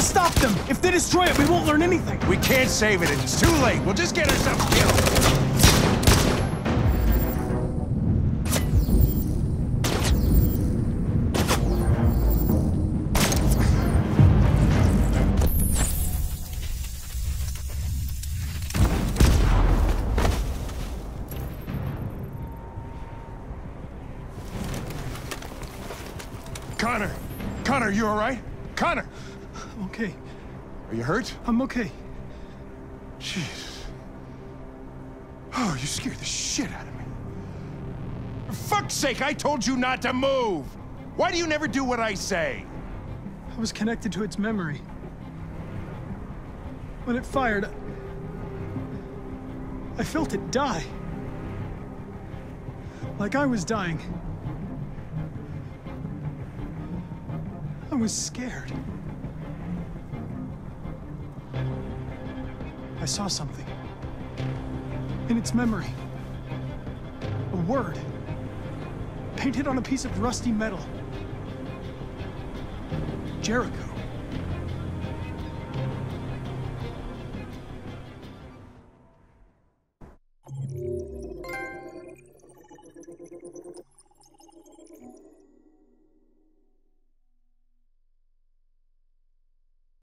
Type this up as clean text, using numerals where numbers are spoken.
to stop them! If they destroy it, we won't learn anything! We can't save it. It's too late. We'll just get ourselves killed. Connor, you all right? Connor! I'm okay. Are you hurt? I'm okay. Jesus. Oh, you scared the shit out of me. For fuck's sake, I told you not to move! Why do you never do what I say? I was connected to its memory. When it fired, I felt it die. Like I was dying. I was scared. I saw something. In its memory. A word. Painted on a piece of rusty metal. Jericho.